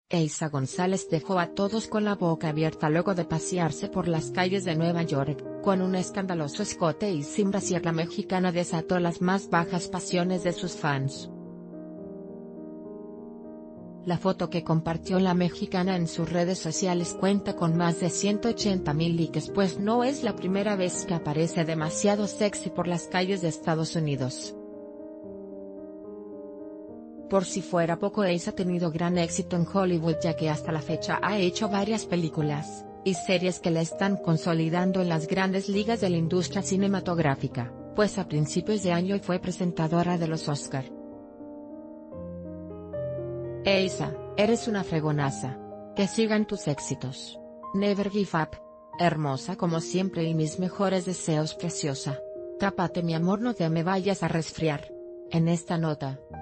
Eiza González dejó a todos con la boca abierta luego de pasearse por las calles de Nueva York, con un escandaloso escote y sin brasier. La mexicana desató las más bajas pasiones de sus fans. La foto que compartió la mexicana en sus redes sociales cuenta con más de 180,000 likes, pues no es la primera vez que aparece demasiado sexy por las calles de Estados Unidos. Por si fuera poco, Eiza ha tenido gran éxito en Hollywood, ya que hasta la fecha ha hecho varias películas y series que la están consolidando en las grandes ligas de la industria cinematográfica, pues a principios de año fue presentadora de los Oscar. Eiza, eres una fregonaza. Que sigan tus éxitos. Never give up. Hermosa como siempre y mis mejores deseos, preciosa. Tápate mi amor, no te me vayas a resfriar. En esta nota,